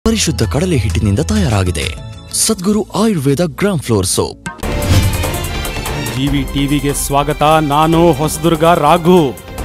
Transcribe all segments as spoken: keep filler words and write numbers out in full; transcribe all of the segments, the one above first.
ಪರಿಶುದ್ಧ ಕಡಲೆ ಹಿಟ್ಟಿನಿಂದ ತಯಾರಾಗಿದೆ. Sadguru Ayurveda gram flour soap. GV ಟಿವಿಗೆ ಸ್ವಾಗತ. ನಾನು ಹೊಸದುರ್ಗ ರಾಘು.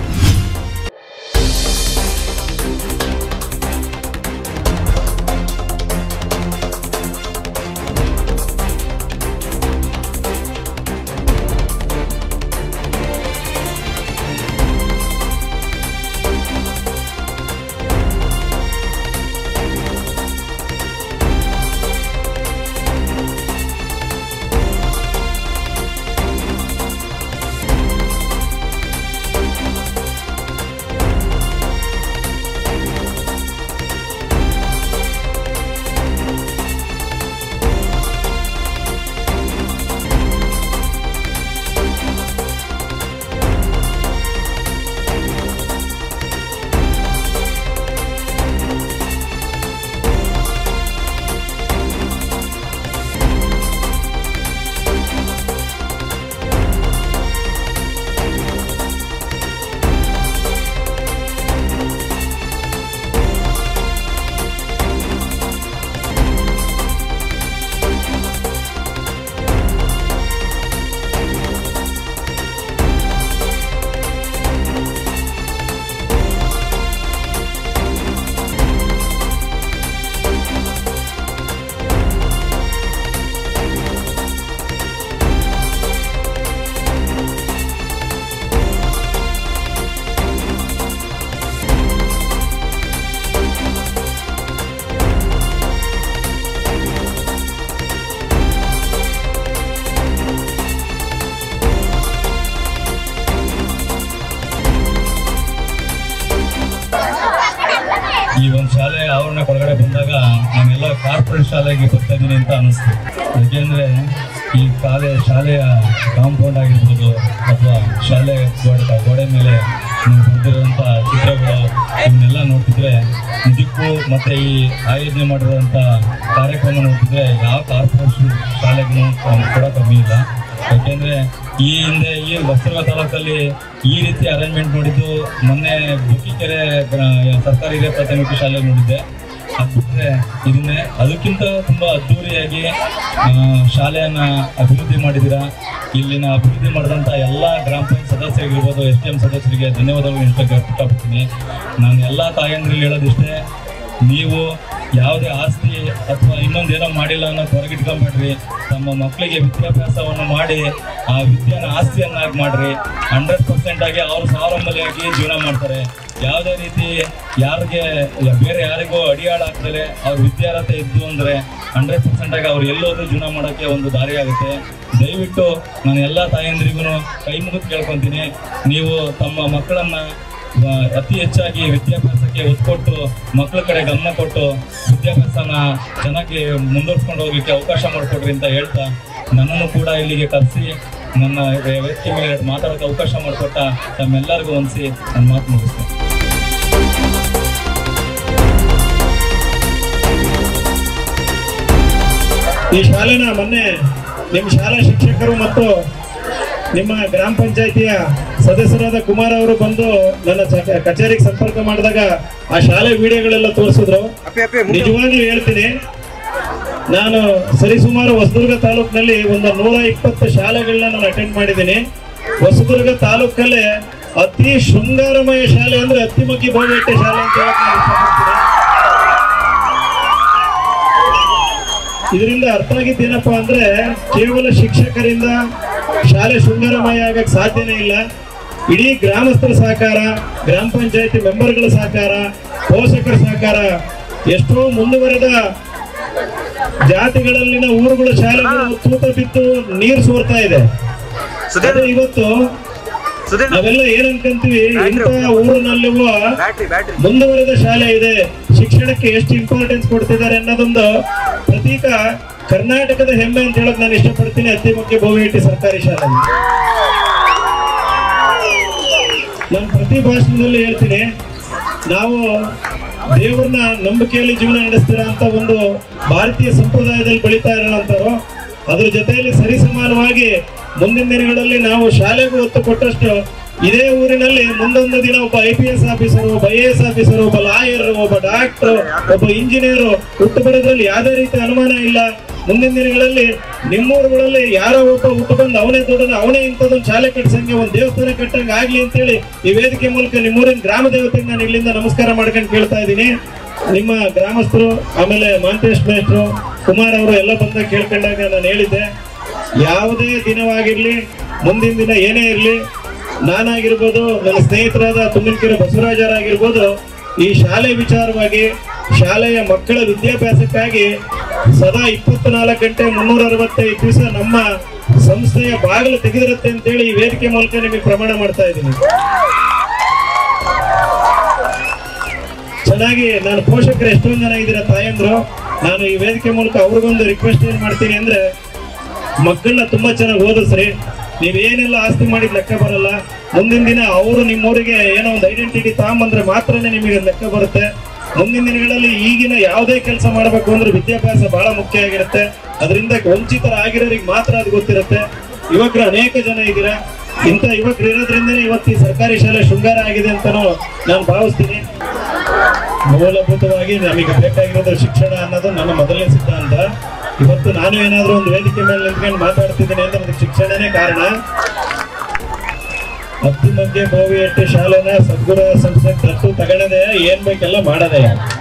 ಈ ಒಂದು ಶಾಲೆ ಆವರಣ ಒಳಗಡೆ ಬಂದಾಗ ನಾನೆಲ್ಲ ಕಾರ್ಪೊರೇಟ್ ಶಾಲೆಗೆ ಬರ್ತಾ ಇದ್ದೀನಿ ಅಂತ ಅನ್ನಿಸ್ತು. ಯಾಕೆಂದರೆ ಈ ಕಾಲೇ ಶಾಲೆಯ ಕಾಂಪೌಂಡ್ ಆಗಿರ್ಬೋದು ಅಥವಾ ಶಾಲೆ ಗೋಡೆ ಗೋಡೆ ಮೇಲೆ ಬರ್ದಿರೋಂಥ ಚಿತ್ರಗಳು ಇವನ್ನೆಲ್ಲ ನೋಡ್ತಿದ್ರೆ ನಿಜಕ್ಕೂ ಮತ್ತು ಈ ಆಯೋಜನೆ ಮಾಡಿರೋಂಥ ಕಾರ್ಯಕ್ರಮ ನೋಡ್ತಿದ್ರೆ ಯಾವ ಕಾರ್ಪೊರೇಟ್ ಶಾಲೆಗೂ ಕೂಡ ಕಮ್ಮಿ ಇಲ್ಲ. ಯಾಕೆಂದರೆ ಈ ಹಿಂದೆ ಈ ಹೊಸದುರ್ಗ ತಾಲೂಕಲ್ಲಿ ಈ ರೀತಿ ಅರೇಂಜ್ಮೆಂಟ್ ನೋಡಿದ್ದು ಮೊನ್ನೆ ಬುಕ್ಕಿಕೆರೆ ಸರ್ಕಾರಿ ಹಿರಿಯ ಪ್ರಾಥಮಿಕ ಶಾಲೆ ನೋಡಿದ್ದೆ. ಅದು ಬಿಟ್ಟರೆ ಇದನ್ನೇ ಅದಕ್ಕಿಂತ ತುಂಬ ಅದ್ಧೂರಿಯಾಗಿ ಶಾಲೆಯನ್ನು ಅಭಿವೃದ್ಧಿ ಮಾಡಿದ್ದೀರಾ. ಇಲ್ಲಿನ ಅಭಿವೃದ್ಧಿ ಮಾಡಿದಂಥ ಎಲ್ಲ ಗ್ರಾಮ ಪಂಚಾಯತ್ ಸದಸ್ಯರಿಗಿರ್ಬೋದು, ಎಸ್ ಟಿ ಎಮ್ ಸದಸ್ಯರಿಗೆ ಧನ್ಯವಾದಗಳು ಹೇಳಕ್ಕೆ ಇಷ್ಟಪಡ್ತೀನಿ. ನಾನು ಎಲ್ಲ ತಾಯಂದ್ರಲ್ಲಿ ಹೇಳೋದಿಷ್ಟೇ, ನೀವು ಯಾವುದೇ ಆಸ್ತಿ ಅಥವಾ ಇನ್ನೊಂದೇನೋ ಮಾಡಿಲ್ಲ ಅನ್ನೋದು ಹೊರಗಿಟ್ಕೊಂಬೇಡ್ರಿ. ತಮ್ಮ ಮಕ್ಕಳಿಗೆ ವಿದ್ಯಾಭ್ಯಾಸವನ್ನು ಮಾಡಿ ಆ ವಿದ್ಯಾನ ಆಸ್ತಿಯನ್ನಾಗಿ ಮಾಡಿರಿ. ಹಂಡ್ರೆಡ್ ಪರ್ಸೆಂಟ್ ಆಗಿ ಅವರು ಸ್ವಾವಲಂಬನೆಯಾಗಿ ಜೀವನ ಮಾಡ್ತಾರೆ. ಯಾವುದೇ ರೀತಿ ಯಾರಿಗೆ ಬೇರೆ ಯಾರಿಗೂ ಅಡಿಯಾಳ ಆಗ್ತದೆ ಅವ್ರ ವಿದ್ಯಾರ್ಹತೆ ಇದ್ದು ಅಂದರೆ ಹಂಡ್ರೆಡ್ ಪರ್ಸೆಂಟಾಗಿ ಅವ್ರು ಎಲ್ಲೋದ್ರೂ ಜೀವನ ಮಾಡೋಕ್ಕೆ ಒಂದು ದಾರಿ ಆಗುತ್ತೆ. ದಯವಿಟ್ಟು ನಾನು ಎಲ್ಲ ತಾಯಂದ್ರಿಗೂ ಕೈ ಮುಗಿದು ಕೇಳ್ಕೊತೀನಿ, ನೀವು ತಮ್ಮ ಮಕ್ಕಳನ್ನು ಅತಿ ಹೆಚ್ಚಾಗಿ ವಿದ್ಯಾಭ್ಯಾಸಕ್ಕೆ ಒತ್ತು ಕೊಟ್ಟು ಮಕ್ಕಳ ಕಡೆ ಗಮನ ಕೊಟ್ಟು ವಿದ್ಯಾಭ್ಯಾಸನ ಚೆನ್ನಾಗಿ ಮುಂದುವರ್ಸ್ಕೊಂಡು ಹೋಗಲಿಕ್ಕೆ ಅವಕಾಶ ಮಾಡಿಕೊಡ್ರಿ ಅಂತ ಹೇಳ್ತಾ, ನನ್ನನ್ನು ಕೂಡ ಇಲ್ಲಿಗೆ ಕರೆಸಿ ನನ್ನ ವೇದಿಕೆ ಮೇಲೆ ಮಾತಾಡೋಕ್ಕೆ ಅವಕಾಶ ಮಾಡಿಕೊಟ್ಟ ತಮ್ಮೆಲ್ಲರಿಗೂ ಹೊಂದಿಸಿ ನನ್ನ ಮಾತು ಮುಗಿಸ್ತೇನೆ. ಈ ಶಾಲೆನ ಮೊನ್ನೆ ನಿಮ್ಮ ಶಾಲಾ ಶಿಕ್ಷಕರು ಮತ್ತು ನಿಮ್ಮ ಗ್ರಾಮ ಪಂಚಾಯಿತಿಯ ಸದಸ್ಯರಾದ ಕುಮಾರ್ ಅವರು ಬಂದು ನನ್ನ ಕಚೇರಿಗೆ ಸಂಪರ್ಕ ಮಾಡಿದಾಗ ಆ ಶಾಲೆ ವಿಡಿಯೋಗಳೆಲ್ಲ ತೋರಿಸಿದ್ರು. ನಿಜವಾಗ್ಲೂ ಹೇಳ್ತೀನಿ, ನಾನು ಸರಿಸುಮಾರು ಹೊಸದುರ್ಗ ತಾಲೂಕಿನಲ್ಲಿ ಒಂದು ನೂರ ಇಪ್ಪತ್ತು ಶಾಲೆಗಳನ್ನ ನಾನು ಅಟೆಂಡ್ ಮಾಡಿದ್ದೀನಿ. ಹೊಸದುರ್ಗ ತಾಲೂಕಲ್ಲೇ ಅತಿ ಶೃಂಗಾರಮಯ ಶಾಲೆ ಅಂದ್ರೆ ಅತ್ತಿಮಕ್ಕಿ ಬೋಗಟ್ಟೆ ಶಾಲೆ ಅಂತ ಹೇಳಕ್ ಇದರಿಂದ ಅರ್ಥ ಆಗಿದ್ದೇನಪ್ಪ ಅಂದ್ರೆ ಕೇವಲ ಶಿಕ್ಷಕರಿಂದ ಶಾಲೆ ಶೃಂಗಾರಮಯ ಆಗಕ್ಕೆ ಸಾಧ್ಯನೇ ಇಲ್ಲ. ಇಡೀ ಗ್ರಾಮಸ್ಥರ ಸಹಕಾರ, ಗ್ರಾಮ ಪಂಚಾಯತಿ ಮೆಂಬರ್ಗಳ ಸಹಕಾರ, ಪೋಷಕರ ಸಹಕಾರ, ಎಷ್ಟೋ ಮುಂದುವರೆದ ಜಾತಿಗಳಲ್ಲಿನ ಊರುಗಳ ಶಾಲೆಗಳು ತೂತ ಬಿದ್ದು ನೀರು ಸೋರ್ತಾ ಇದೆ. ಇವತ್ತು ನಾವೆಲ್ಲ ಏನ್ ಅನ್ಕೊಂತೀವಿ, ಇಂಥ ಊರಿನಲ್ಲಿರುವ ಮುಂದುವರೆದ ಶಾಲೆ ಇದೆ, ಶಿಕ್ಷಣಕ್ಕೆ ಎಷ್ಟು ಇಂಪಾರ್ಟೆನ್ಸ್ ಕೊಡ್ತಿದ್ದಾರೆ ಅನ್ನೋದೊಂದು ಪ್ರತೀಕ ಕರ್ನಾಟಕದ ಹೆಮ್ಮೆ ಅಂತ ಹೇಳಕ್ ನಾನು ಇಷ್ಟಪಡ್ತೀನಿ. ಅತ್ತಿಮಕ್ಕಿ ಬೋಗೇಟಿ ಸರ್ಕಾರಿ ಶಾಲೆ ನಾನು ಪ್ರತಿ ಭಾಷಣದಲ್ಲಿ ಹೇಳ್ತೀನಿ, ನಾವು ದೇವ್ರನ್ನ ನಂಬಿಕೆಯಲ್ಲಿ ಜೀವನ ನಡೆಸ್ತೀರಾ ಅಂತ ಒಂದು ಭಾರತೀಯ ಸಂಪ್ರದಾಯದಲ್ಲಿ ಬೆಳೀತಾ ಇರೋಂಥವ್ರು. ಅದ್ರ ಜೊತೆಯಲ್ಲಿ ಸರಿಸಮಾನವಾಗಿ ಮುಂದಿನ ದಿನಗಳಲ್ಲಿ ನಾವು ಶಾಲೆಗೂ ಒತ್ತು ಕೊಟ್ಟಷ್ಟು ಇದೇ ಊರಿನಲ್ಲಿ ಮುಂದೊಂದು ದಿನ ಒಬ್ಬ ಐ ಪಿ ಎಸ್ ಆಫೀಸರ್, ಒಬ್ಬ ಐ ಎ ಎಸ್ ಆಫೀಸರ್, ಒಬ್ಬ ಲಾಯರ್, ಒಬ್ಬ ಡಾಕ್ಟರ್, ಒಬ್ಬ ಇಂಜಿನಿಯರ್ ಹುಟ್ಟು ಬರೋದ್ರಲ್ಲಿ ಯಾವುದೇ ರೀತಿ ಅನುಮಾನ ಇಲ್ಲ. ಮುಂದಿನ ದಿನಗಳಲ್ಲಿ ನಿಮ್ಮೂರುಗಳಲ್ಲಿ ಯಾರೋ ಒಬ್ಬ ಹುಟ್ಟು ಬಂದು ಅವನೇ ದೊಡ್ಡದ, ಅವನೇ ಇಂಥದೊಂದು ಶಾಲೆ ಕಟ್ಸಂಗೆ, ಒಂದು ದೇವಸ್ಥಾನ ಕಟ್ಟಂಗೆ ಆಗ್ಲಿ ಅಂತೇಳಿ ಈ ವೇದಿಕೆ ಮೂಲಕ ನಿಮ್ಮೂರಿನ ಗ್ರಾಮ ದೇವತೆಗೆ ನಾನು ಇಲ್ಲಿಂದ ನಮಸ್ಕಾರ ಮಾಡ್ಕೊಂಡು ಕೇಳ್ತಾ ಇದ್ದೀನಿ. ನಿಮ್ಮ ಗ್ರಾಮಸ್ಥರು ಆಮೇಲೆ ಮಾಂತೇಶ್ ಮೇಷ್ಟ್ರು, ಕುಮಾರ್ ಅವರು ಎಲ್ಲ ಬಂದಾಗ ಕೇಳ್ಕೊಂಡಾಗ ನಾನು ಹೇಳಿದ್ದೆ, ಯಾವುದೇ ದಿನವಾಗಿರ್ಲಿ, ಮುಂದಿನ ದಿನ ಏನೇ ಇರಲಿ, ನಾನಾಗಿರ್ಬೋದು, ನನ್ನ ಸ್ನೇಹಿತರಾದ ತುಮಕೂರು ಬಸವರಾಜರಾಗಿರ್ಬೋದು, ಈ ಶಾಲೆ ವಿಚಾರವಾಗಿ, ಶಾಲೆಯ ಮಕ್ಕಳ ವಿದ್ಯಾಭ್ಯಾಸಕ್ಕಾಗಿ ಸದಾ ಇಪ್ಪತ್ನಾಲ್ಕು ಗಂಟೆ ಮುನ್ನೂರ ಅರವತ್ತೈದು ದಿವಸ ನಮ್ಮ ಸಂಸ್ಥೆಯ ಬಾಗಿಲು ತೆಗೆದಿರುತ್ತೆ ಅಂತೇಳಿ ಈ ವೇದಿಕೆ ಮೂಲಕ ನಿಮಗೆ ಪ್ರಮಾಣ ಮಾಡ್ತಾ ಇದ್ದೀನಿ. ಚೆನ್ನಾಗಿ ನಾನು ಪೋಷಕರು ಎಷ್ಟೊಂದು ಜನ ಇದ್ದೀರಾ ತಾಯಂದ್ರು, ನಾನು ಈ ವೇದಿಕೆ ಮೂಲಕ ಅವ್ರಿಗೊಂದು ರಿಕ್ವೆಸ್ಟ್ ಏನ್ ಮಾಡ್ತೀನಿ ಅಂದ್ರೆ, ಮಕ್ಕಳನ್ನ ತುಂಬಾ ಚೆನ್ನಾಗಿ ಓದಿಸ್ರಿ. ನೀವೇನೆಲ್ಲ ಆಸ್ತಿ ಮಾಡಿದ ಲೆಕ್ಕ ಬರಲ್ಲ. ಮುಂದಿನ ದಿನ ಅವರು ನಿಮ್ಮೂರಿಗೆ ಏನೋ ಒಂದು ಐಡೆಂಟಿಟಿ ತಗೊಂಬಂದ್ರೆ ಮಾತ್ರನೇ ನಿಮಗೆ ಲೆಕ್ಕ ಬರುತ್ತೆ. ಮುಂದಿನ ದಿನಗಳಲ್ಲಿ ಈಗಿನ ಯಾವುದೇ ಕೆಲಸ ಮಾಡಬೇಕು ಅಂದ್ರೆ ವಿದ್ಯಾಭ್ಯಾಸ ಬಹಳ ಮುಖ್ಯ ಆಗಿರುತ್ತೆ. ಅದರಿಂದ ವಂಚಿತರಾಗಿರೋರಿಗೆ ಮಾತ್ರ ಅದು ಗೊತ್ತಿರುತ್ತೆ. ಯುವಕರು ಅನೇಕ ಜನ ಇದ್ದೀರಾ, ಇಂಥ ಯುವಕರು ಇರೋದ್ರಿಂದನೇ ಇವತ್ತು ಈ ಸರ್ಕಾರಿ ಶಾಲೆ ಶೃಂಗಾರ ಆಗಿದೆ ಅಂತಾನು ನಾನು ಭಾವಿಸ್ತೀನಿ. ಮೂಲಭೂತವಾಗಿ ನಮಗೆ ಬೇಕಾಗಿರೋದು ಶಿಕ್ಷಣ ಅನ್ನೋದು ನನ್ನ ಮೊದಲನೇ ಸಿದ್ಧಾಂತ. ಇವತ್ತು ನಾನು ಏನಾದ್ರೂ ಒಂದು ವೇದಿಕೆ ಮೇಲೆ ನಿಂತ್ಕೊಂಡು ಮಾತಾಡ್ತಿದ್ದೀನಿ ಅಂದ್ರೆ ಅದಕ್ಕೆ ಶಿಕ್ಷಣನೇ ಕಾರಣ. ಹತ್ತಿ ಮಧ್ಯೆ ಬೋವಿಯಟ್ಟಿ ಶಾಲೆನ ಸದ್ಗುರು ಸಂಸ್ಥೆ ದತ್ತು ತಗೊಳ್ಳದೆ ಏನ್ ಬೇಕೆಲ್ಲ ಮಾಡದೆ.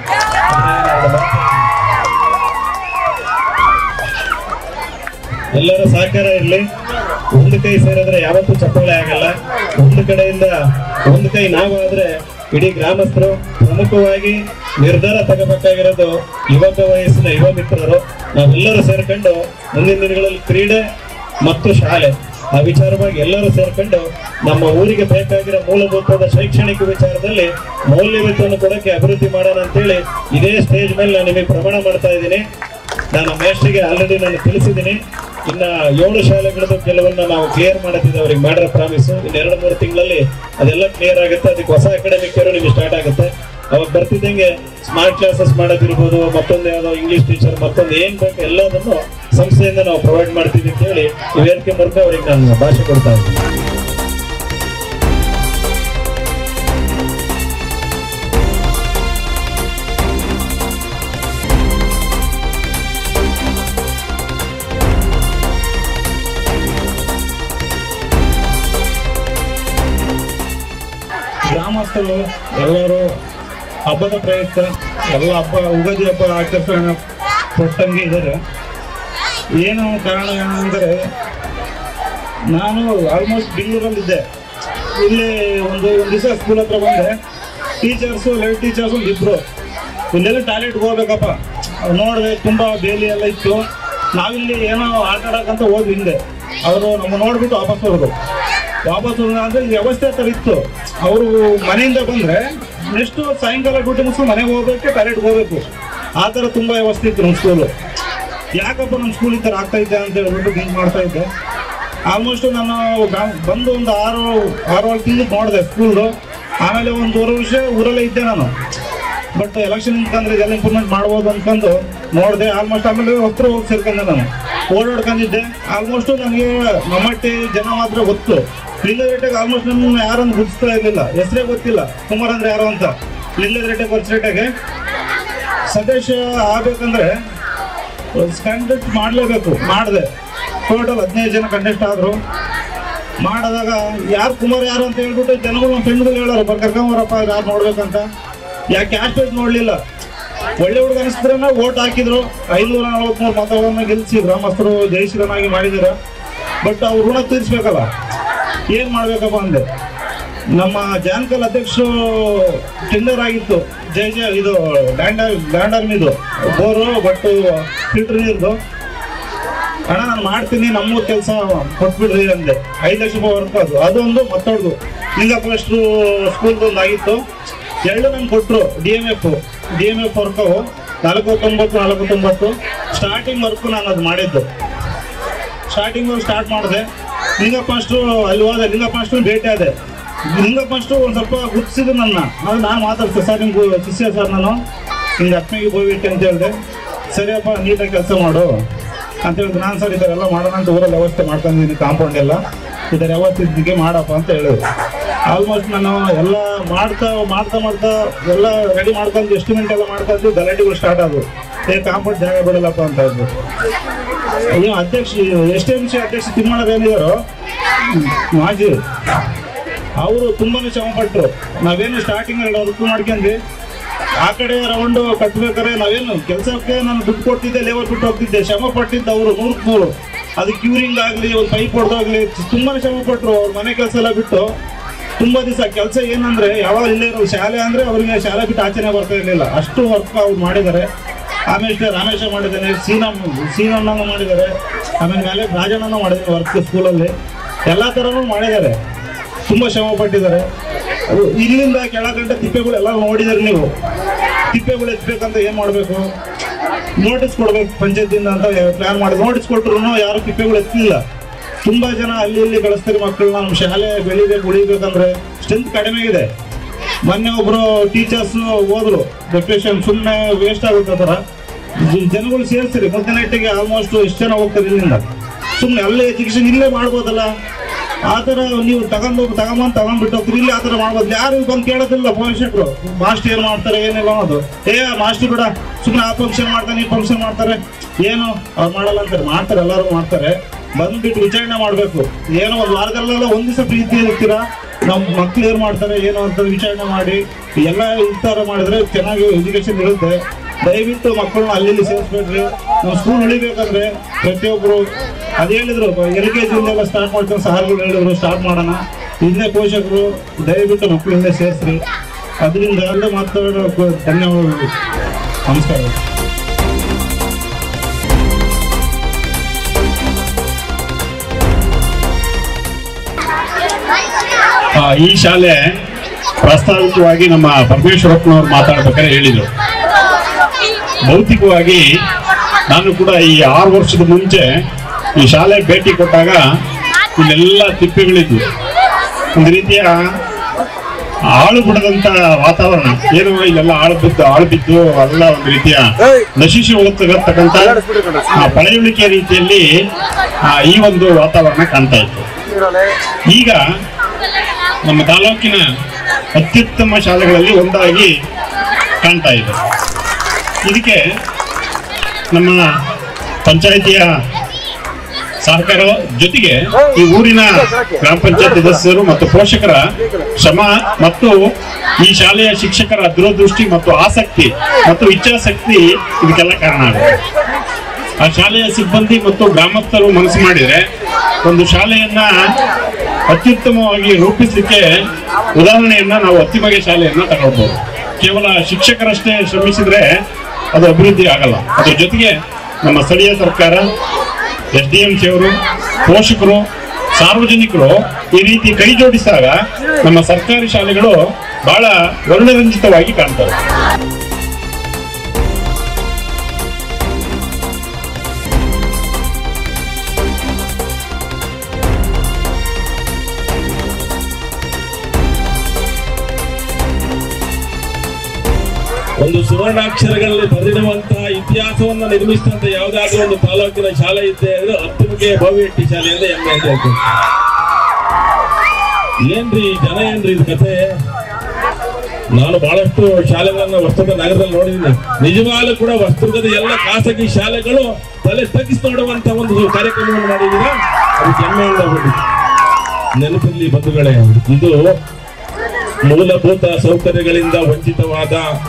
ಎಲ್ಲರ ಸಹಕಾರ ಇರ್ಲಿ. ಒಂದು ಕೈ ಸೇರಿದ್ರೆ ಯಾವತ್ತೂ ಚಪ್ಪಾಳೆ ಆಗಲ್ಲ. ಒಂದು ಕಡೆಯಿಂದ ಒಂದು ಕೈ ನಾವು ಆದ್ರೆ ಇಡೀ ಗ್ರಾಮಸ್ಥರು ಪ್ರಮುಖವಾಗಿ ನಿರ್ಧಾರ ತಗೋಬೇಕಾಗಿರೋದು ಯುವಕ ವಯಸ್ಸಿನ ಯುವ ಮಿತ್ರರು. ನಾವೆಲ್ಲರೂ ಸೇರ್ಕೊಂಡು ಮುಂದಿನ ದಿನಗಳಲ್ಲಿ ಕ್ರೀಡೆ ಮತ್ತು ಶಾಲೆ ಆ ವಿಚಾರವಾಗಿ ಎಲ್ಲರೂ ಸೇರ್ಕೊಂಡು ನಮ್ಮ ಊರಿಗೆ ಬೇಕಾಗಿರೋ ಮೂಲಭೂತವಾದ ಶೈಕ್ಷಣಿಕ ವಿಚಾರದಲ್ಲಿ ಮೌಲ್ಯಯುತವನ್ನು ಕೊಡಕ್ಕೆ ಅಭಿವೃದ್ಧಿ ಮಾಡೋಣ ಅಂತೇಳಿ ಇದೇ ಸ್ಟೇಜ್ ಮೇಲೆ ನಾನು ನಿಮಗೆ ಪ್ರಮಾಣ ಮಾಡ್ತಾ ಇದ್ದೀನಿ. ನಾನು ಮೇಷ್ಟ್ರಿಗೆ ಆಲ್ರೆಡಿ ನಾನು ತಿಳಿಸಿದ್ದೀನಿ. ಇನ್ನ ಏಳು ಶಾಲೆಗಳದ್ದು ಕೆಲವನ್ನ ನಾವು ಕ್ಲಿಯರ್ ಮಾಡುತ್ತಿದ್ದೆ, ಅವ್ರಿಗೆ ಮಾಡಿರೋ ಪ್ರಾಮಿಸ್. ಇನ್ನು ಎರಡು ಮೂರು ತಿಂಗಳಲ್ಲಿ ಅದೆಲ್ಲ ಕ್ಲಿಯರ್ ಆಗುತ್ತೆ. ಅದಕ್ಕೆ ಹೊಸ ಅಕಾಡೆಮಿಕ್ ಇಯರ್ ನಿಮಗೆ ಸ್ಟಾರ್ಟ್ ಆಗುತ್ತೆ. ಅವಾಗ ಬರ್ತಿದ್ದಂಗೆ ಸ್ಮಾರ್ಟ್ ಕ್ಲಾಸಸ್ ಮಾಡೋದಿರ್ಬೋದು, ಮತ್ತೊಂದು ಯಾವುದೋ ಇಂಗ್ಲಿಷ್ ಟೀಚರ್, ಮತ್ತೊಂದು ಏನ್ ಬೇಕು ಎಲ್ಲದನ್ನು ಸಂಸ್ಥೆಯಿಂದ ನಾವು ಪ್ರೊವೈಡ್ ಮಾಡ್ತೀವಿ ಅಂತ ಹೇಳಿ ಈ ವೇದಿಕೆ ಮೂಲಕ ಅವರಿಗೆ ನಾನು ಭಾಷೆ ಕೊಡ್ತಾ ಇದ್ದೀನಿ. ಗ್ರಾಮಸ್ಥರು ಎಲ್ಲರೂ ಹಬ್ಬದ ಪ್ರಯುಕ್ತ ಎಲ್ಲ ಹಬ್ಬ ಉಗಾದಿ ಹಬ್ಬ ಆಚರಿಸೋಣ ಕೊಟ್ಟಂಗೆ ಇದ್ದಾರೆ. ಏನು ಕಾರಣ ಏನಂದರೆ, ನಾನು ಆಲ್ಮೋಸ್ಟ್ ಬೆಂಗಳೂರಲ್ಲಿದ್ದೆ. ಇಲ್ಲಿ ಒಂದು ಒಂದು ದಿವಸ ಸ್ಕೂಲ್ ಹತ್ರ ಬಂದೆ. ಟೀಚರ್ಸು ಲೇಟ್ ಟೀಚರ್ಸು ಇಬ್ಬರು ಇಲ್ಲೆಲ್ಲ ಟಾಯ್ಲೆಟ್ಗೆ ಹೋಗ್ಬೇಕಪ್ಪ ನೋಡಿದೆ. ತುಂಬ ಬೇಲಿ ಎಲ್ಲ ಇತ್ತು. ನಾವಿಲ್ಲಿ ಏನೋ ಆಟ ಆಡೋಕ್ಕಂತ ಹೋದ್ವಿ ಹಿಂದೆ. ಅವರು ನಮ್ಮ ನೋಡ್ಬಿಟ್ಟು ವಾಪಸ್ ಬರೋದು. ವಾಪಸ್ ಅಂದರೆ ವ್ಯವಸ್ಥೆ ಥರ ಇತ್ತು. ಅವರು ಮನೆಯಿಂದ ಬಂದರೆ ನೆಕ್ಸ್ಟು ಸಾಯಂಕಾಲ ಡ್ಯೂಟಿ ಮುಗಿಸ್ಕೊಂಡು ಮನೆಗೆ ಹೋಗ್ಬೇಕು, ಟಾಯ್ಲೆಟ್ಗೆ ಹೋಗ್ಬೇಕು. ಆ ಥರ ತುಂಬ ವ್ಯವಸ್ಥೆ ಇತ್ತು ನಮ್ಮ ಸ್ಕೂಲು. ಯಾಕಪ್ಪ ನಮ್ಮ ಸ್ಕೂಲ್ ಈ ಥರ ಆಗ್ತಾ ಇದ್ದೆ ಅಂತ ಹೇಳ್ಬಿಟ್ಟು ಥಿಂಕ್ ಮಾಡ್ತಾ ಇದ್ದೆ. ಆಲ್ಮೋಸ್ಟ್ ನಾನು ಬಂದು ಒಂದು ಆರು ಆರು ಏಳು ತಿಂಗಳು ನೋಡಿದೆ ಸ್ಕೂಲ್ದು. ಆಮೇಲೆ ಒಂದೂವರೆ ವರ್ಷ ಊರಲ್ಲೇ ಇದ್ದೆ ನಾನು. ಬಟ್ ಎಲೆಕ್ಷನ್ ನಿಂತ್ಕೊಂಡ್ರೆ ಇದೆಲ್ಲ ಇಂಪ್ರೂವ್ಮೆಂಟ್ ಮಾಡ್ಬೋದು ಅಂದ್ಕೊಂಡು ನೋಡಿದೆ. ಆಲ್ಮೋಸ್ಟ್ ಆಮೇಲೆ ಹತ್ರ ಹೋಗಿ ಸೇರ್ಕೊಂಡೆ. ನಾನು ಓಡಾಡ್ಕೊಂಡಿದ್ದೆ. ಆಲ್ಮೋಸ್ಟು ನನಗೆ ನಮ್ಮಟ್ಟಿ ಜನ ಮಾತ್ರ ಗೊತ್ತು. ಲಿಂಗರೇಟೆಗೆ ಆಲ್ಮೋಸ್ಟ್ ನನ್ನ ಯಾರನ್ನು ಗುರ್ಸ್ತಾ ಇರಲಿಲ್ಲ, ಹೆಸರೇ ಗೊತ್ತಿಲ್ಲ ಕುಮಾರ್ ಅಂದರೆ ಯಾರು ಅಂತ. ಲಿಂಗರೇಟೆ ವರ್ಷರೇಟೆಗೆ ಸದಸ್ಯ ಆಗಬೇಕಂದ್ರೆ ಕಂಟೆಸ್ಟ್ ಮಾಡಲೇಬೇಕು. ಮಾಡಿದೆ. ಟೋಟಲ್ ಹದಿನೈದು ಜನ ಕಂಟೆಸ್ಟ್ ಆದರು. ಮಾಡಿದಾಗ ಯಾರು ಕುಮಾರ್ ಯಾರು ಅಂತ ಹೇಳ್ಬಿಟ್ಟು ಜನಗಳು ನಮ್ಮ ಫ್ರೆಂಡ್ಗಳು ಹೇಳೋರು, ಬರ್ ಕರ್ಕೊಂಬರಪ್ಪ ಯಾರು ನೋಡ್ಬೇಕಂತ. ಯಾಕೆ ಕ್ಯಾಸ್ಟ್ ವೈಸ್ ನೋಡಲಿಲ್ಲ. ಒಳ್ಳೆ ಹುಡುಗ ಅನಿಸಿದ್ರನ್ನ ಓಟ್ ಹಾಕಿದ್ರು. ಐನೂರ ನಲವತ್ಮೂರು ಮತಗಳನ್ನು ಗೆಲ್ಲಿಸಿ ಗ್ರಾಮಸ್ಥರು ಜಯಶೀಲನಾಗಿ ಮಾಡಿದಾರೆ. ಬಟ್ ಅವ್ರು ಋಣ ತೀರಿಸ್ಬೇಕಲ್ಲ, ಏನು ಮಾಡಬೇಕಪ್ಪ ಅಂದೆ. ನಮ್ಮ ಜಾನ್ಕಲ್ ಅಧ್ಯಕ್ಷರು ಟೆಂಡರ್ ಆಗಿತ್ತು. ಜೈ ಜಯ ಇದು ಲ್ಯಾಂಡ್ ಲ್ಯಾಂಡ್ ಆರ್ಮಿದು ಬೋರು, ಬಟ್ ಫಿಲ್ಟರ್ ನೀರ್ದು. ಅಣ್ಣ ನಾನು ಮಾಡ್ತೀನಿ, ನಮ್ಮೂರು ಕೆಲಸ ಕೊಟ್ಬಿಡ್ರಿ ಅಂದೆ. ಐದು ಲಕ್ಷ ರೂಪಾಯಿ ವರ್ಕ್ ಅದು ಅದೊಂದು ಮತ್ತೊಂದು ಲಿಂಗಪ್ಪ ಸ್ಕೂಲ್ದು ಒಂದು ಆಗಿತ್ತು. ಎರಡು ನಂಗೆ ಕೊಟ್ಟರು. D M F D M F work ನಾಲ್ಕು ತೊಂಬತ್ತು ನಾಲ್ಕು ತೊಂಬತ್ತು ಸ್ಟಾರ್ಟಿಂಗ್ ವರ್ಕು ನಾನು ಅದು ಮಾಡಿದ್ದು. ಸ್ಟಾರ್ಟಿಂಗ್ ವರ್ಕ್ ಸ್ಟಾರ್ಟ್ ಮಾಡಿದೆ. ಲಿಂಗಪ್ಪ ಅಷ್ಟು ಅಲ್ಲಿ ಹೋದೆ. ಲಿಂಗಪ್ಪ ಅಷ್ಟು ಭೇಟಿ ಆದೆ. ಲಿಂಗಪ್ಪ ಅಷ್ಟು ಒಂದು ಸ್ವಲ್ಪ ಗುರ್ತಿಸಿದ್ರು ನನ್ನ. ಅದು ನಾನು ಮಾತಾಡ್ತೆ, ಸರ್ ನಿಮ್ಗೆ ಶಿಷ್ಯ ಸರ್ ನಾನು ಹಿಂಗೆ ಹತ್ಮೆಗೆ ಹೋಗ್ಬಿಟ್ಟೆ ಅಂತ ಹೇಳಿದೆ. ಸರಿಯಪ್ಪ ನೀಟಾಗಿ ಕೆಲಸ ಮಾಡು ಅಂತ ಹೇಳಿದ್ರು. ನಾನು ಸರ್ ಈ ಥರ ಎಲ್ಲ ಮಾಡೋಣ ಅಂತ ಊರಲ್ಲಿ ವ್ಯವಸ್ಥೆ ಮಾಡ್ಕೊಂಡಿದ್ದೀನಿ, ಕಾಂಪೌಂಡ್ ಎಲ್ಲ ಈ ಥರ ವ್ಯವಸ್ಥೆ ಮಾಡಪ್ಪ ಅಂತ ಹೇಳಿದ್ರು. ಆಲ್ಮೋಸ್ಟ್ ನಾನು ಎಲ್ಲ ಮಾಡ್ತಾ ಮಾಡ್ತಾ ಮಾಡ್ತಾ ಎಲ್ಲ ರೆಡಿ ಮಾಡ್ಕೊಂಡು ಎಸ್ಟಿಮೇಟ್ ಎಲ್ಲ ಮಾಡ್ಕೊಂಡು ಗಲಾಟೆಗಳು ಸ್ಟಾರ್ಟ್ ಆದವು. ಏ ಕಾಂಪೌಂಡ್ ಜಾಗ ಬಿಡಲ್ಲಪ್ಪ ಅಂತ ಇದ್ರು. ಅಯ್ಯೋ ಅಧ್ಯಕ್ಷ ಎಸ್ ಟಿ ಎಂ ಸಿ ಅಧ್ಯಕ್ಷ ತಿಮ್ಮಣ್ಣ ಏನಿದಾರೋ ಮಾಜಿ, ಅವರು ತುಂಬಾನೇ ಶ್ರಮ ಪಟ್ಟರು. ನಾವೇನು ಸ್ಟಾರ್ಟಿಂಗ್ ಎರಡು ವರ್ಕ್ ಮಾಡ್ಕೊಂಡ್ವಿ, ಆ ಕಡೆ ರೌಂಡು ಕಟ್ಬೇಕಾದ್ರೆ ನಾವೇನು ಕೆಲಸಕ್ಕೆ ನಾನು ದುಡ್ಡು ಕೊಡ್ತಿದ್ದೆ, ಲೇಬರ್ ಬಿಟ್ಟು ಹೋಗ್ತಿದ್ದೆ. ಶ್ರಮ ಪಟ್ಟಿದ್ದ ಅವರು ನೂರಕ್ಕೆ ನೂರು. ಅದು ಕ್ಯೂರಿಂಗ್ ಆಗಲಿ, ಒಂದು ಪೈಪ್ ಹೊಡೆದಾಗಲಿ ತುಂಬಾನೇ ಶ್ರಮ ಪಟ್ಟರು. ಅವ್ರ ಮನೆ ಕೆಲಸ ಎಲ್ಲ ಬಿಟ್ಟು ತುಂಬ ದಿವಸ ಕೆಲಸ ಏನಂದ್ರೆ ಯಾವಾಗ ಇಲ್ಲೇ ಇರೋ ಶಾಲೆ ಅಂದರೆ ಅವ್ರಿಗೆ ಶಾಲೆ ಬಿಟ್ಟು ಆಚೆನೆ ಬರ್ತಾ ಇರಲಿಲ್ಲ, ಅಷ್ಟು ವರ್ಕ್ ಅವ್ರು ಮಾಡಿದ್ದಾರೆ. ಆಮೇಲೆ ರಾಮೇಶ ಮಾಡಿದ್ದಾನೆ, ಸೀನಾ ಸೀನಣ್ಣನ ಮಾಡಿದ್ದಾರೆ, ಆಮೇಲೆ ಮೇಲೆ ರಾಜಣ್ಣನ ಮಾಡಿದ್ದಾರೆ ವರ್ಕ್ ಸ್ಕೂಲಲ್ಲಿ. ಎಲ್ಲ ಥರನೂ ಮಾಡಿದ್ದಾರೆ, ತುಂಬ ಶ್ರಮ ಪಟ್ಟಿದ್ದಾರೆ. ಇಲ್ಲಿಂದ ಕೆಳಗಂಟೆ ತಿಪ್ಪೆಗಳು ಎಲ್ಲ ನೋಡಿದಾರೆ ನೀವು. ತಿಪ್ಪೆಗಳು ಎತ್ತಬೇಕಂತ ಏನು ಮಾಡಬೇಕು, ನೋಟಿಸ್ ಕೊಡ್ಬೇಕು ಪಂಚಾಯತಿಂದ ಅಂತ ಪ್ಲಾನ್ ಮಾಡಿ ನೋಟಿಸ್ ಕೊಟ್ಟರು ಯಾರು ತಿಪ್ಪೆಗಳು ಎತ್ತಲಿಲ್ಲ. ತುಂಬ ಜನ ಅಲ್ಲಿ ಇಲ್ಲಿ ಕಳಿಸ್ತಾರೆ ಮಕ್ಕಳನ್ನ. ನಮ್ಮ ಶಾಲೆ ಬೆಳಿಬೇಕು ಉಳಿಬೇಕಂದ್ರೆ ಸ್ಟ್ರೆಂತ್ ಕಡಿಮೆ ಇದೆ. ಮೊನ್ನೆ ಒಬ್ರು ಟೀಚರ್ಸ್ ಹೋದ್ರು, ಡೆಪ್ಯುಟೇಷನ್ ಸುಮ್ಮನೆ ವೇಸ್ಟ್ ಆಗುತ್ತೆ ಥರ. ಜನಗಳು ಸೇರಿಸ್ರಿ ಮೊದಲನೇ ಇಟ್ಟಿಗೆ ಆಲ್ಮೋಸ್ಟ್ ಎಷ್ಟು ಜನ ಹೋಗ್ತಾರೆ ಇಲ್ಲಿಂದ. ಸುಮ್ಮನೆ ಅಲ್ಲೇ ಎಜುಕೇಶನ್ ಇಲ್ಲೇ ಮಾಡ್ಬೋದಲ್ಲ, ಆ ಥರ ನೀವು ತಗೊಂಡು ತಗೊಂಬಂದು ತಗೊಂಡ್ಬಿಟ್ಟು ಹೋಗ್ತೀರಿ. ಇಲ್ಲಿ ಆ ಥರ ಮಾಡ್ಬೋದು. ಯಾರು ಬಂದು ಕೇಳೋದಿಲ್ಲ ಪೋಷಕರು, ಮಾಸ್ಟರ್ ಏನು ಮಾಡ್ತಾರೆ ಏನಿಲ್ಲ ಅನ್ನೋದು. ಏ ಮಾಸ್ಟರ್ ಕೂಡ ಸುಮ್ಮನೆ ಆ ಫಂಕ್ಷನ್ ಮಾಡ್ತಾನೆ ಈ ಫಂಕ್ಷನ್ ಮಾಡ್ತಾರೆ, ಏನು ಅವ್ರು ಮಾಡಲ್ಲ ಅಂತಾರೆ. ಮಾಡ್ತಾರೆ, ಎಲ್ಲರೂ ಮಾಡ್ತಾರೆ. ಬಂದ್ಬಿಟ್ಟು ವಿಚಾರಣೆ ಮಾಡಬೇಕು. ಏನೋ ಒಂದು ವಾರದಲ್ಲೆಲ್ಲ ಒಂದು ದಿವಸ ಪ್ರೀತಿ ಇರ್ತೀರಾ, ನಮ್ಮ ಮಕ್ಳು ಏನು ಮಾಡ್ತಾರೆ ಏನು ಅಂತ ವಿಚಾರಣೆ ಮಾಡಿ ಎಲ್ಲ ಈ ಥರ ಮಾಡಿದ್ರೆ ಚೆನ್ನಾಗಿ ಎಜುಕೇಶನ್ ಇರುತ್ತೆ. ದಯವಿಟ್ಟು ಮಕ್ಕಳನ್ನ ಅಲ್ಲಿ ಇಲ್ಲಿ ಸೇರಿಸ್ಬೇಡ್ರಿ. ನಾವು ಸ್ಕೂಲ್ ಉಳಿಬೇಕಂದ್ರೆ ಪ್ರತಿಯೊಬ್ಬರು ಅದು ಹೇಳಿದ್ರು, ಎಲ್ ಕೆ ಜಿಯಿಂದೆಲ್ಲ ಸ್ಟಾರ್ಟ್ ಮಾಡ್ಕೊಂಡು ಸಾರ್ಗಳು ಹೇಳಿದ್ರು ಸ್ಟಾರ್ಟ್ ಮಾಡೋಣ. ಹಿಂದೆ ಪೋಷಕರು ದಯವಿಟ್ಟು ಮಕ್ಕಳು ಹಿಂದೆ ಸೇರಿಸ್ರಿ. ಅದರಿಂದ ಅಲ್ಲೇ ಮಾತಾಡೋಕೆ ಧನ್ಯವಾದಗಳು. ನಮಸ್ಕಾರ. ಈ ಶಾಲೆ ಪ್ರಾಸ್ತಾವಿಕವಾಗಿ ನಮ್ಮ ಪರಮೇಶ್ವರಪ್ಪನವ್ರು ಮಾತಾಡ್ಬೇಕಾದ್ರೆ ಹೇಳಿದರು. ಭೌತಿಕವಾಗಿ ನಾನು ಕೂಡ ಈ ಆರು ವರ್ಷದ ಮುಂಚೆ ಈ ಶಾಲೆ ಭೇಟಿ ಕೊಟ್ಟಾಗ ಇಲ್ಲೆಲ್ಲ ತಿಪ್ಪೆಗಳಿದ್ವು. ಒಂದು ರೀತಿಯ ಆಳು ಬಿಡದಂತ ವಾತಾವರಣ, ಏನು ಇಲ್ಲೆಲ್ಲ ಆಳು ಬಿದ್ದು ಆಳು ಬಿದ್ದು ಎಲ್ಲ ಒಂದು ರೀತಿಯ ನಶಿಸಿ ಹೋಗತಕ್ಕಂಥ ಪಳೆಯುಳಿಕೆ ರೀತಿಯಲ್ಲಿ ಈ ಒಂದು ವಾತಾವರಣ ಕಾಣ್ತಾ ಇತ್ತು. ಈಗ ನಮ್ಮ ತಾಲೂಕಿನ ಅತ್ಯುತ್ತಮ ಶಾಲೆಗಳಲ್ಲಿ ಒಂದಾಗಿ ಕಾಣ್ತಾ ಇದೆ. ಇದಕ್ಕೆ ನಮ್ಮ ಪಂಚಾಯಿತಿಯ ಸಹಕಾರ ಜೊತೆಗೆ ಈ ಊರಿನ ಗ್ರಾಮ ಪಂಚಾಯತ್ ಸದಸ್ಯರು ಮತ್ತು ಪೋಷಕರ ಶ್ರಮ ಮತ್ತು ಈ ಶಾಲೆಯ ಶಿಕ್ಷಕರ ದೂರದೃಷ್ಟಿ ಮತ್ತು ಆಸಕ್ತಿ ಮತ್ತು ಇಚ್ಛಾಶಕ್ತಿ ಇದಕ್ಕೆಲ್ಲ ಕಾರಣ ಆಗುತ್ತೆ. ಆ ಶಾಲೆಯ ಸಿಬ್ಬಂದಿ ಮತ್ತು ಗ್ರಾಮಸ್ಥರು ಮನಸ್ಸು ಮಾಡಿದರೆ ಒಂದು ಶಾಲೆಯನ್ನ ಅತ್ಯುತ್ತಮವಾಗಿ ರೂಪಿಸಲಿಕ್ಕೆ ಉದಾಹರಣೆಯನ್ನ ನಾವು ಅತ್ತಿಮಗೆ ಶಾಲೆಯನ್ನ ತಗೊಳ್ಬಹುದು. ಕೇವಲ ಶಿಕ್ಷಕರಷ್ಟೇ ಶ್ರಮಿಸಿದ್ರೆ ಅದು ಅಭಿವೃದ್ಧಿ ಆಗಲ್ಲ. ಅದ್ರ ಜೊತೆಗೆ ನಮ್ಮ ಸ್ಥಳೀಯ ಸರ್ಕಾರ, ಎಸ್ ಡಿ ಎಂ ಸಿ ಅವರು, ಪೋಷಕರು, ಸಾರ್ವಜನಿಕರು ಈ ರೀತಿ ಕೈ ಜೋಡಿಸಿದಾಗ ನಮ್ಮ ಸರ್ಕಾರಿ ಶಾಲೆಗಳು ಬಹಳ ವರ್ಣರಂಜಿತವಾಗಿ ಕಾಣ್ತವೆ. ಒಂದು ಸುವರ್ಣಾಕ್ಷರಗಳಲ್ಲಿ ಬರೆದಿರುವಂತಹ ಇತಿಹಾಸವನ್ನ ನಿರ್ಮಿಸಿದಂತ ಯಾವುದಾದ್ರೂ ಒಂದು ತಾಲೂಕಿನ ಶಾಲೆ ಇದ್ದೆ ಅಂದ್ರೆ ಅತ್ತಿಮಗೆ ಭವ್ಯಟ್ಟಿ ಶಾಲೆ ಅಂದ್ರೆ ಹೆಮ್ಮೆ ಅಂತ ಹೇಳ್ತೀನಿ. ಏನ್ರಿ ಜನ ಏನ್ರಿ ಇದು ಕಥೆ. ನಾನು ಬಹಳಷ್ಟು ಶಾಲೆಗಳನ್ನ ವಸ್ತುರ್ಗ ನಗರದಲ್ಲಿ ನೋಡಿದ್ದೀನಿ. ನಿಜವಾಗ್ಲೂ ಕೂಡ ವಸ್ತುರ್ಗದ ಎಲ್ಲ ಖಾಸಗಿ ಶಾಲೆಗಳು ತಲೆ ತಗ್ಗಿಸಿ ನೋಡುವಂತ ಒಂದು ಕಾರ್ಯಕ್ರಮವನ್ನು ಮಾಡಿದ್ದೀರಾ, ಅದಕ್ಕೆ ಹೆಮ್ಮೆಯಿಂದ ಹೋಗಿ ನೆನಪಿರ್ಲಿ ಬಂಧುಗಳೇ. ಇದು ಮೂಲಭೂತ ಸೌಕರ್ಯಗಳಿಂದ ವಂಚಿತವಾದ,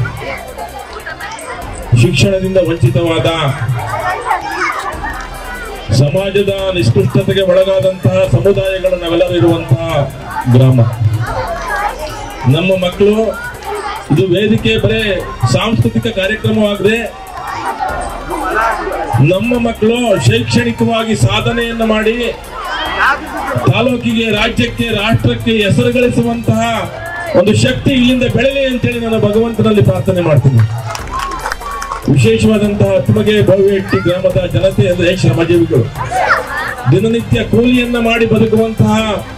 ಶಿಕ್ಷಣದಿಂದ ವಂಚಿತವಾದ, ಸಮಾಜದ ನಿಷ್ಕೃಷ್ಟತೆಗೆ ಒಳಗಾದಂತಹ ಸಮುದಾಯಗಳು ನಾವೆಲ್ಲರೂ ಇರುವಂತಹ ಗ್ರಾಮ. ನಮ್ಮ ಮಕ್ಕಳು ಇದು ವೇದಿಕೆ ಬರೇ ಸಾಂಸ್ಕೃತಿಕ ಕಾರ್ಯಕ್ರಮವಾಗದೆ ನಮ್ಮ ಮಕ್ಕಳು ಶೈಕ್ಷಣಿಕವಾಗಿ ಸಾಧನೆಯನ್ನು ಮಾಡಿ ತಾಲೂಕಿಗೆ, ರಾಜ್ಯಕ್ಕೆ, ರಾಷ್ಟ್ರಕ್ಕೆ ಹೆಸರು ಗಳಿಸುವಂತಹ ಒಂದು ಶಕ್ತಿ ಇಲ್ಲಿಂದ ಬೆಳೆಯಲಿ ಅಂತೇಳಿ ನಾನು ಭಗವಂತನಲ್ಲಿ ಪ್ರಾರ್ಥನೆ ಮಾಡ್ತೀನಿ. ವಿಶೇಷವಾದಂತಹ ಅತ್ತಿಮಗೆ ಭವ್ಯಟ್ಟಿ ಗ್ರಾಮದ ಜನತೆ ಅಂದ್ರೆ ಶ್ರಮಜೀವಿಗಳು, ದಿನನಿತ್ಯ ಕೂಲಿಯನ್ನ ಮಾಡಿ ಬದುಕುವಂತಹ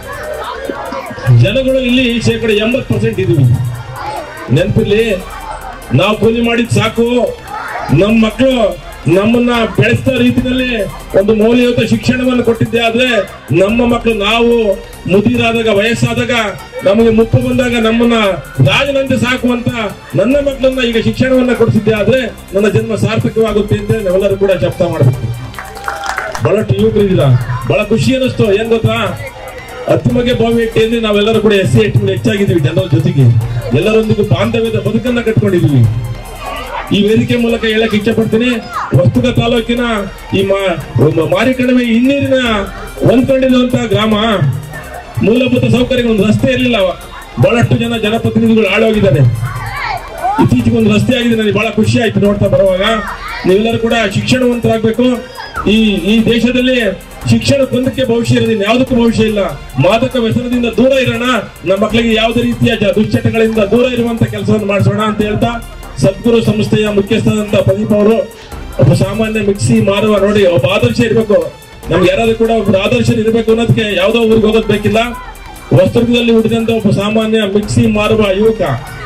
ಜನಗಳು ಇಲ್ಲಿ ಶೇಕಡ ಎಂಬತ್ತು ಪರ್ಸೆಂಟ್ ಇದೀವಿ. ನೆನಪಿರ್ಲಿ, ನಾವು ಕೂಲಿ ಮಾಡಿದ್ ಸಾಕು, ನಮ್ಮ ಮಕ್ಕಳು ನಮ್ಮನ್ನ ಬೆಳೆಸಿದ ರೀತಿಯಲ್ಲಿ ಒಂದು ಮೌಲ್ಯಯುತ ಶಿಕ್ಷಣವನ್ನು ಕೊಟ್ಟಿದ್ದೆ ಆದ್ರೆ ನಮ್ಮ ಮಕ್ಕಳು ನಾವು ಮುದಿರಾದಾಗ ವಯಸ್ಸಾದಾಗ ನಮಗೆ ಮುಪ್ಪು ಬಂದಾಗ ನಮ್ಮನ್ನ ರಾಜನಂತೆ ಸಾಕುವಂತ ನನ್ನ ಮಕ್ಕಳನ್ನ ಈಗ ಶಿಕ್ಷಣವನ್ನ ಕೊಡಿಸಿದ್ದೆ ಆದ್ರೆ ನನ್ನ ಜನ್ಮ ಸಾರ್ಥಕವಾಗುತ್ತೆ ಅಂತ ನಾವೆಲ್ಲರೂ ಕೂಡ ಶಬ್ದ ಮಾಡಬೇಕು. ಬಹಳಷ್ಟು ಯುವಕರಿಲ್ಲ, ಬಹಳ ಖುಷಿ ಅನ್ನಿಸ್ತು. ಏನ್ ಗೊತ್ತಾ, ಹತ್ತುಮಗೆ ಬಾವಿ ಇಟ್ಟೆ ಅಂದ್ರೆ ನಾವೆಲ್ಲರೂ ಕೂಡ ಎಸ್ ಸಿ ಎಸ್ ಹೆಚ್ಚಾಗಿದ್ದೀವಿ. ಜನರ ಜೊತೆಗೆ ಎಲ್ಲರೊಂದಿಗೂ ಬಾಂಧವ್ಯದ ಬದುಕನ್ನ ಕಟ್ಕೊಂಡಿದೀವಿ. ಈ ವೇದಿಕೆ ಮೂಲಕ ಹೇಳಕ್ ಇಚ್ಛೆ ಪಡ್ತೀನಿ, ವಸ್ತುಗ ತಾಲೂಕಿನ ಈ ಮಾರಿಕಣಿವೆ ಹಿನ್ನೀರಿನ ಹೊಂದ್ಕೊಂಡಿರುವಂತ ಗ್ರಾಮ, ಮೂಲಭೂತ ಸೌಕರ್ಯಗಳು ಒಂದು ರಸ್ತೆ ಇರಲಿಲ್ಲ. ಬಹಳಷ್ಟು ಜನ ಜನಪ್ರತಿನಿಧಿಗಳು ಆಳೋಗಿದ್ದಾರೆ. ಇತ್ತೀಚೆಗೆ ಒಂದು ರಸ್ತೆ ಆಗಿದೆ, ನನಗೆ ಬಹಳ ಖುಷಿ ಆಯ್ತು ನೋಡ್ತಾ ಬರುವಾಗ. ನೀವೆಲ್ಲರೂ ಕೂಡ ಶಿಕ್ಷಣವಂತರಾಗಬೇಕು. ಈ ಈ ದೇಶದಲ್ಲಿ ಶಿಕ್ಷಣಕ್ಕೊಂದಕ್ಕೆ ಭವಿಷ್ಯ ಇರೋದಿಲ್ಲ, ಯಾವುದಕ್ಕೂ ಭವಿಷ್ಯ ಇಲ್ಲ. ಮಾದಕ ವ್ಯಸನದಿಂದ ದೂರ ಇರೋಣ, ನಮ್ಮ ಮಕ್ಕಳಿಗೆ ಯಾವುದೇ ರೀತಿಯ ದುಶ್ಚಟಗಳಿಂದ ದೂರ ಇರುವಂತ ಕೆಲಸವನ್ನು ಮಾಡಿಸೋಣ ಅಂತ ಹೇಳ್ತಾ, ಸದ್ಗುರು ಸಂಸ್ಥೆಯ ಮುಖ್ಯಸ್ಥರಾದಂತ ಪ್ರದೀಪ್ ಅವರು ಒಬ್ಬ ಸಾಮಾನ್ಯ ಮಿಕ್ಸಿ ಮಾರುವ ನೋಡಿ ಒಬ್ಬ ಆದರ್ಶ ಇರಬೇಕು. ನಮ್ಗೆ ಯಾರಾದ್ರೂ ಕೂಡ ಒಬ್ಬರು ಆದರ್ಶ ಇರಬೇಕು ಅನ್ನೋದಕ್ಕೆ ಯಾವುದೋ ಊರಿಗೆ ಹೋಗೋದು ಬೇಕಿಲ್ಲ. ವಸ್ತುರ್ಗದಲ್ಲಿ ಹುಟ್ಟಿದಂತ ಒಬ್ಬ ಸಾಮಾನ್ಯ ಮಿಕ್ಸಿ ಮಾರುವ ಯುವಕ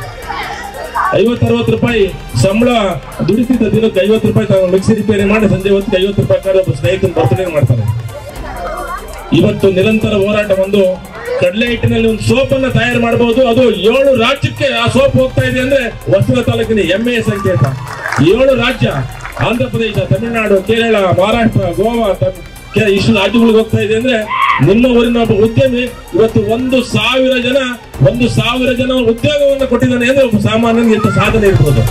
ಐವತ್ತು ಅರವತ್ತು ರೂಪಾಯಿ ಸಂಬಳ ದುಡಿತಿದ್ದ ದಿನಕ್ಕೆ ಐವತ್ತು ರೂಪಾಯಿ ತಾವು ಮಿಕ್ಸಿ ರಿಪೇರಿ ಮಾಡಿ ಸಂಜೆ ಹೊತ್ತಿಗೆ ಐವತ್ತು ರೂಪಾಯಿ ಒಬ್ಬ ಸ್ನೇಹಿತನ ಬರ್ತಡೇ ಮಾಡ್ತಾರೆ. ಇವತ್ತು ನಿರಂತರ ಹೋರಾಟ. ಒಂದು ಕಡಲೆ ಹಿಟ್ಟಿನಲ್ಲಿ ಒಂದು ಸೋಪ್ ಅನ್ನ ತಯಾರು ಮಾಡಬಹುದು, ಅದು ಏಳು ರಾಜ್ಯಕ್ಕೆ ಆ ಸೋಪ್ ಹೋಗ್ತಾ ಇದೆ ಅಂದ್ರೆ ಹೊಸದುರ್ಗ ತಾಲೂಕಿನ ಹೆಮ್ಮೆಯ ಸಂಕೇತ. ಏಳು ರಾಜ್ಯ, ಆಂಧ್ರ ಪ್ರದೇಶ, ತಮಿಳುನಾಡು, ಕೇರಳ, ಮಹಾರಾಷ್ಟ್ರ, ಗೋವಾ, ಇಷ್ಟು ರಾಜ್ಯಗಳಿಗೆ ಹೋಗ್ತಾ ಇದೆ ಅಂದ್ರೆ ನಿಮ್ಮ ಊರಿನ ಒಬ್ಬ ಉದ್ಯಮಿ ಇವತ್ತು ಒಂದು ಸಾವಿರ ಜನ ಒಂದು ಸಾವಿರ ಜನ ಉದ್ಯೋಗವನ್ನು ಕೊಟ್ಟಿದ್ದಾನೆ ಅಂದ್ರೆ ಒಬ್ಬ ಸಾಮಾನ್ಯನಿಗೆ ಎಂತ ಸಾಧನೆ ಇರ್ಬೋದು.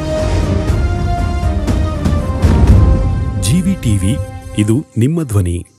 ಜಿವಿ ಟಿವಿ, ಇದು ನಿಮ್ಮ ಧ್ವನಿ.